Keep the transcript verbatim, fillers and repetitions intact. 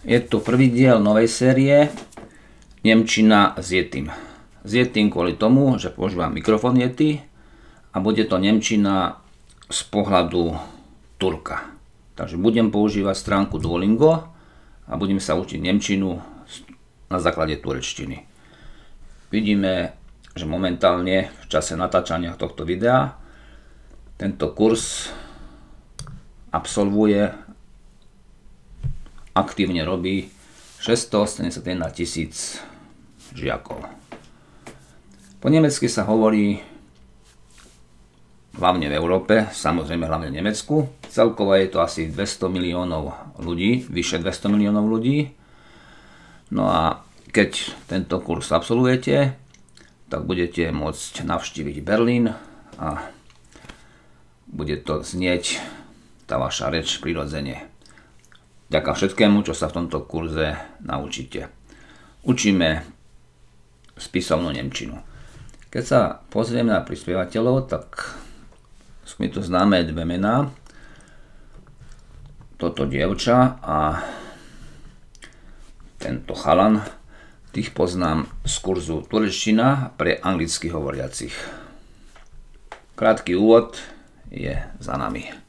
Je to prvý diel novej série Nemčina s Yetim. S Yetim kvôli tomu, že používam mikrofón Yeti a bude to nemčina z pohľadu Turka. Takže budem používať stránku Duolingo a budem sa učiť nemčinu na základe turečtiny. Vidíme, že momentálne v čase natáčania tohto videa tento kurz absolvuje, aktívne robí šesťstoosemdesiatjeden tisíc žiakov. Po nemecky sa hovorí hlavne v Európe, samozrejme hlavne v Nemecku. Celkovo je to asi dvesto miliónov ľudí, vyše dvesto miliónov ľudí. No a keď tento kurz absolvujete, tak budete môcť navštíviť Berlín a bude to znieť tá vaša reč prirodzene. Vďaka všetkému, čo sa v tomto kurze naučíte. Učíme spisovnú nemčinu. Keď sa pozrieme na prispievateľov, tak sú mi tu známe dve mená. Toto dievča a tento chalan. Tých poznám z kurzu turečtina pre anglicky hovoriacich. Krátky úvod je za nami.